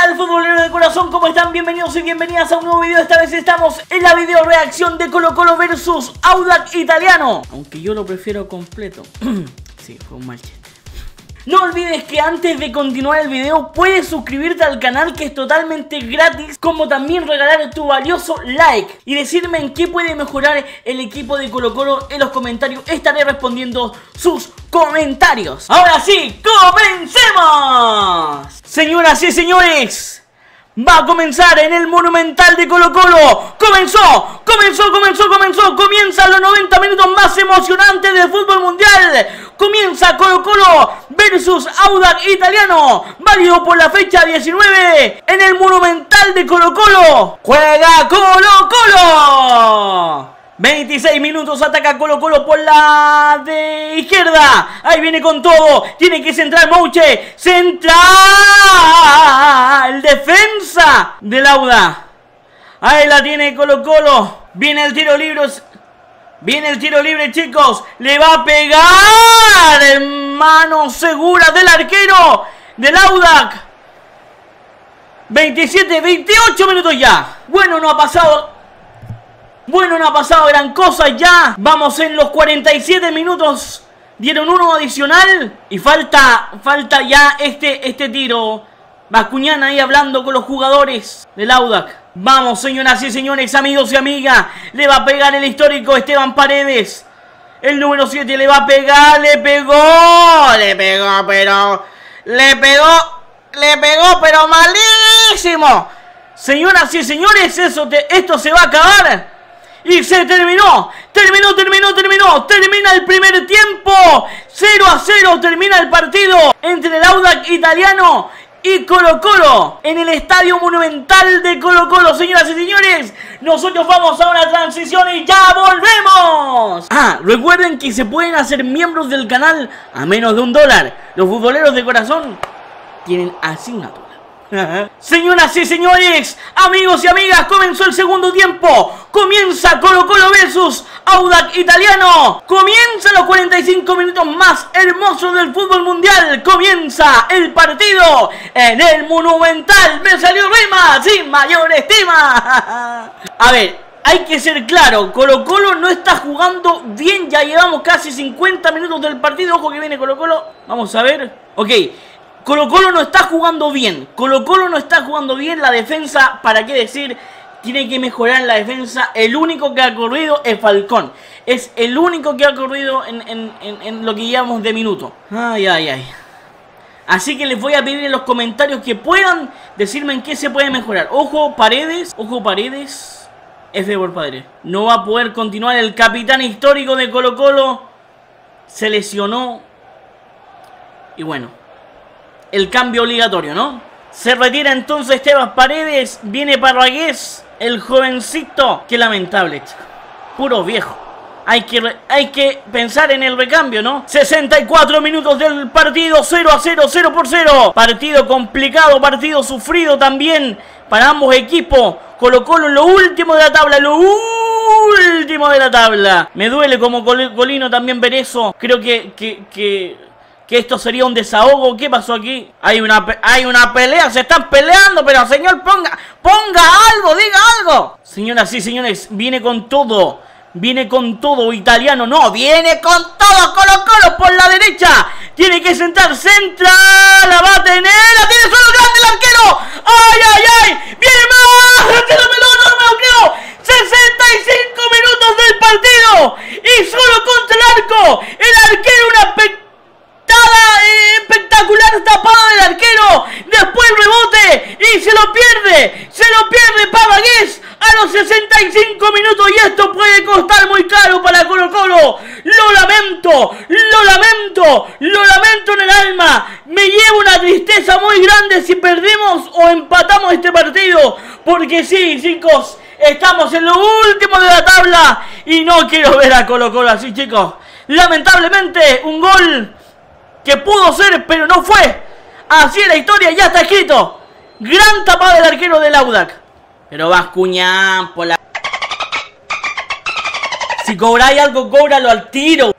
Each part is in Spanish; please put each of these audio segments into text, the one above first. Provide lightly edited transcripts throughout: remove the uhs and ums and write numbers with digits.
tal, futboleros de corazón? ¿Cómo están? Bienvenidos y bienvenidas a un nuevo video. Esta vez estamos en la video reacción de Colo Colo versus Audax Italiano, aunque yo lo prefiero completo. Sí, fue un mal chiste. No olvides que antes de continuar el video puedes suscribirte al canal, que es totalmente gratis, como también regalar tu valioso like y decirme en qué puede mejorar el equipo de Colo Colo en los comentarios. Estaré respondiendo sus comentarios. Ahora sí, comencemos. Señoras y señores, va a comenzar en el Monumental de Colo Colo. Comienzan los 90 minutos más emocionantes del fútbol mundial. Comienza Colo Colo versus Audax Italiano, válido por la fecha 19 en el Monumental de Colo Colo. Juega Colo Colo. 26 minutos, ataca Colo Colo por la de izquierda. Ahí viene con todo, tiene que centrar Mouche. Centra el defensa del Audax. Ahí la tiene Colo Colo. Viene el tiro libre, chicos. Le va a pegar en mano segura del arquero del Audax. 28 minutos ya. Bueno, no ha pasado gran cosa ya. Vamos en los 47 minutos. Dieron uno adicional. Y falta ya este tiro. Bascuñán ahí hablando con los jugadores del Audax. Vamos, señoras y señores, amigos y amigas. Le va a pegar el histórico Esteban Paredes. El número 7 le va a pegar. Le pegó, pero malísimo. Señoras y señores, esto se va a acabar. Y se terminó. Termina el primer tiempo. 0-0 termina el partido entre el Audax Italiano y Colo Colo en el Estadio Monumental de Colo Colo. Señoras y señores, nosotros vamos a una transición y ya volvemos. Recuerden que se pueden hacer miembros del canal a menos de $1. Los futboleros de corazón tienen así una tula. Señoras y señores, amigos y amigas, comenzó el segundo tiempo. Comienza Colo Colo versus Audax Italiano. Comienza los 45 minutos más hermosos del fútbol mundial. Comienza el partido en el Monumental. Me salió rima sin mayor estima. A ver, hay que ser claro, Colo Colo no está jugando bien. Ya llevamos casi 50 minutos del partido. Ojo que viene Colo Colo. Vamos a ver. Ok, Colo Colo no está jugando bien. La defensa, ¿para qué decir? Tiene que mejorar la defensa. El único que ha corrido es Falcón. Es el único que ha corrido en lo que llevamos de minuto. Ay. Así que les voy a pedir en los comentarios que puedan decirme en qué se puede mejorar. Ojo Paredes. F por padre. No va a poder continuar el capitán histórico de Colo Colo. Se lesionó. Y bueno, el cambio obligatorio, ¿no? Se retira entonces Esteban Paredes. Viene Parragués, el jovencito. Qué lamentable, chico. Puro viejo. Hay que pensar en el recambio, ¿no? 64 minutos del partido. 0-0, 0-0. Partido complicado, partido sufrido también para ambos equipos. Colo Colo en lo último de la tabla. Me duele como colino también ver eso. Creo que esto sería un desahogo. ¿Qué pasó aquí? Hay una pelea, se están peleando, pero señor, ponga algo, diga algo. Señoras y señores, viene con todo Italiano, no, viene con todo Colo Colo por la derecha. Tiene que centra, la va a tener, la tiene solo grande el arquero. ¡Ay! ¡Viene más! ¡No me lo creo! 65 minutos del partido y solo contra el arco. El arquero, una espectacular tapada del arquero. Después rebote y se lo pierde Parragués a los 65 minutos. Y esto puede costar muy caro para Colo Colo. Lo lamento en el alma. Me lleva una tristeza muy grande si perdemos o empatamos este partido, porque sí, chicos, estamos en lo último de la tabla y no quiero ver a Colo Colo así, chicos. Lamentablemente un gol que pudo ser, pero no fue. Así es la historia, ya está escrito. Gran tapada del arquero del Audax. Pero Bascuñán, por la... Si cobráis algo, cóbralo al tiro.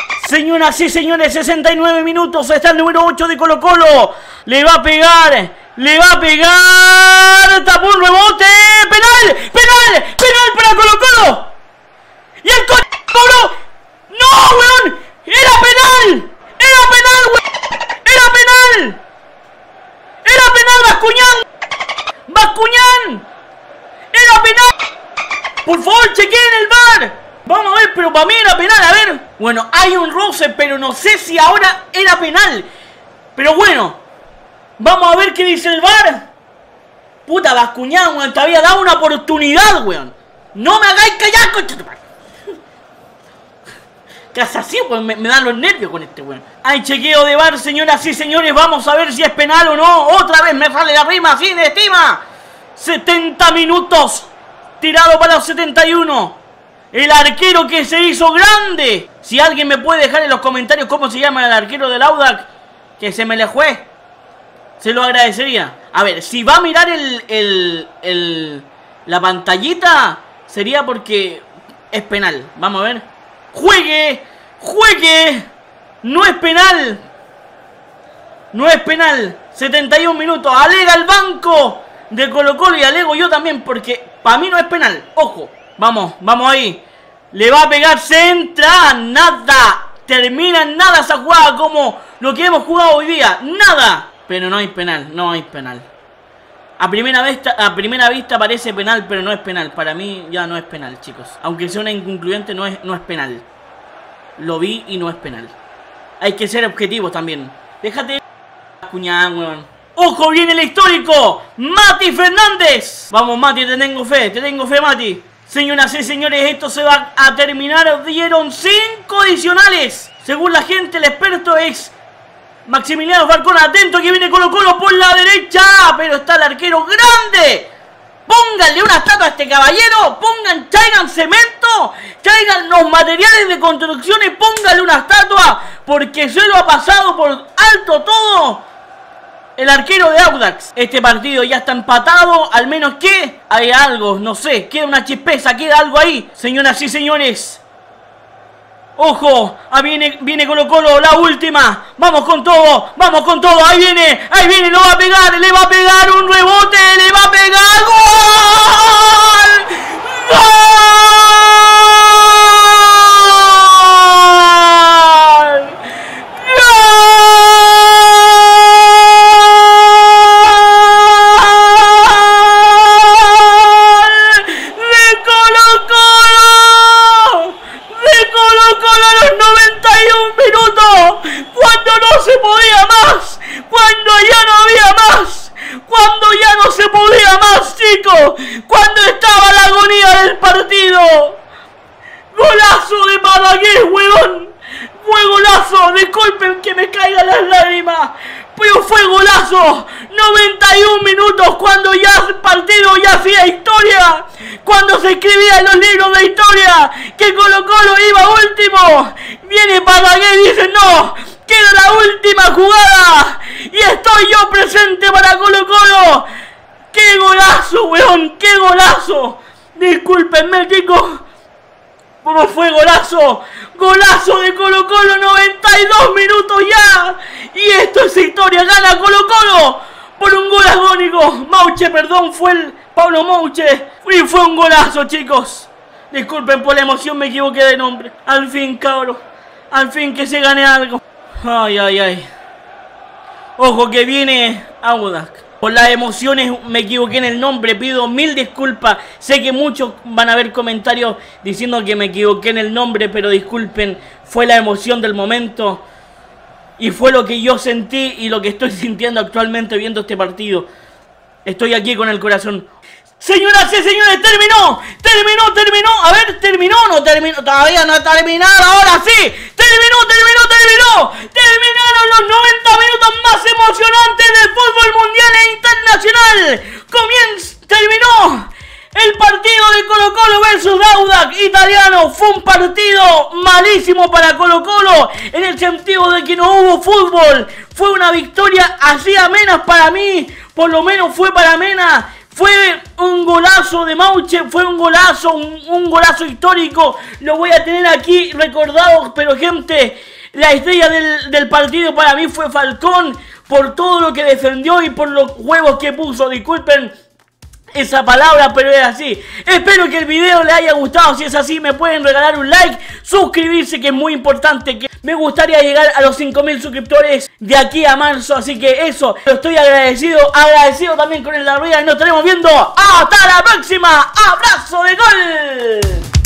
Señoras y señores, 69 minutos. Está el número 8 de Colo Colo. Le va a pegar Le va a pegar. Tapó un rebote. ¡Penal! ¡Penal! ¡Penal para Colo Colo! ¡Y el cobró! ¡No, weón! ¡Era penal! ¡Era penal, weón! ¡Era penal! ¡Era penal, Bascuñán! ¡Bascuñán! ¡Era penal! ¡Por favor, chequeen el VAR! Vamos a ver, pero para mí era penal, a ver. Bueno, hay un roce, pero no sé si ahora era penal. Pero bueno, vamos a ver qué dice el VAR. Puta, Bascuñán, weón, te había dado una oportunidad, weón. No me hagáis callar, coche. Casi así, weón, me dan los nervios con este weón. Hay chequeo de VAR, señoras y señores. Vamos a ver si es penal o no. Otra vez me sale la rima sin estima. 70 minutos. Tirado para los 71. El arquero que se hizo grande. Si alguien me puede dejar en los comentarios cómo se llama el arquero del Audax, que se me le fue, se lo agradecería. A ver, si va a mirar la pantallita, sería porque es penal. Vamos a ver. ¡Juegue! ¡Juegue! No es penal. No es penal. 71 minutos. Alega el banco de Colo Colo y alego yo también, porque para mí no es penal. Ojo. Vamos, vamos ahí. Le va a pegar, centra. Nada. Termina en nada esa jugada como lo que hemos jugado hoy día. Nada. Pero no hay penal. No hay penal. A primera vista parece penal, pero no es penal. Para mí ya no es penal, chicos. Aunque sea una inconcluyente, no es penal. Lo vi y no es penal. Hay que ser objetivos también. Déjate. Cuñán, weón. ¡Ojo! Viene el histórico Mati Fernández. Vamos, Mati, te tengo fe, Mati. Señoras y señores, esto se va a terminar. Dieron 5 adicionales. Según la gente, el experto es Maximiliano Falcón. Atento que viene Colo Colo por la derecha. Pero está el arquero grande. Pónganle una estatua a este caballero. Traigan cemento. Traigan los materiales de construcción y pónganle una estatua. Porque se lo ha pasado por alto todo el arquero de Audax. Este partido ya está empatado. Al menos que hay algo, no sé, queda una chispeza, queda algo ahí. Señoras y señores, ojo, viene Colo Colo, la última. Vamos con todo, ahí viene, lo va a pegar, le va a pegar un rebote, le va a pegar. ¡Gol! ¡Gol! Cuando estaba la agonía del partido. Golazo de Balaguer, huevón. Fue golazo. Disculpen que me caigan las lágrimas, pero fue golazo. 91 minutos cuando ya el partido ya hacía historia. Cuando se escribía en los libros de historia que Colo Colo iba último. Viene Balaguer y dice no, queda la última jugada y estoy yo presente para Colo Colo. ¡Qué golazo, weón! ¡Qué golazo! Discúlpenme, chicos, pero fue golazo. Golazo de Colo Colo, 92 minutos ya. Y esto es historia, gana Colo Colo por un gol agónico. Mauche, perdón, fue el Pablo Mauche. Y fue un golazo, chicos. Disculpen por la emoción, me equivoqué de nombre. Al fin, cabros. Al fin que se gane algo. Ay, ay, ay. Ojo que viene Audax. Por las emociones me equivoqué en el nombre, pido 1000 disculpas. Sé que muchos van a ver comentarios diciendo que me equivoqué en el nombre, pero disculpen, fue la emoción del momento. Y fue lo que yo sentí y lo que estoy sintiendo actualmente viendo este partido. Estoy aquí con el corazón. Señoras y señores, terminó. A ver, terminó o no terminó. Todavía no ha terminado, ahora sí. Terminaron los 90 minutos más emocionantes del fútbol mundial e internacional. Terminó el partido de Colo Colo versus Audax Italiano. Fue un partido malísimo para Colo Colo, en el sentido de que no hubo fútbol. Fue una victoria así amena para mí. Por lo menos fue para amena. Fue un golazo de Mauche, fue un golazo histórico. Lo voy a tener aquí recordado, pero gente, La estrella del partido para mí fue Falcón, por todo lo que defendió y por los huevos que puso. Disculpen esa palabra, pero es así. Espero que el video les haya gustado. Si es así, me pueden regalar un like, suscribirse, que es muy importante, que me gustaría llegar a los 5000 suscriptores de aquí a marzo. Así que eso, estoy agradecido también con el La Rueda. Y nos estaremos viendo hasta la próxima. ¡Abrazo de gol!